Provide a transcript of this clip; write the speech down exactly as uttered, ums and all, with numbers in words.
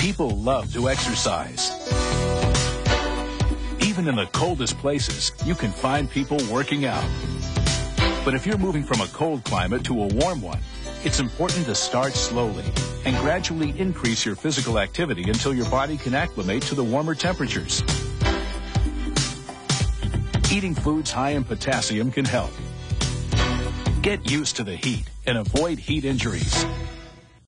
People love to exercise. Even in the coldest places, you can find people working out. But if you're moving from a cold climate to a warm one, it's important to start slowly and gradually increase your physical activity until your body can acclimate to the warmer temperatures. Eating foods high in potassium can help. Get used to the heat and avoid heat injuries.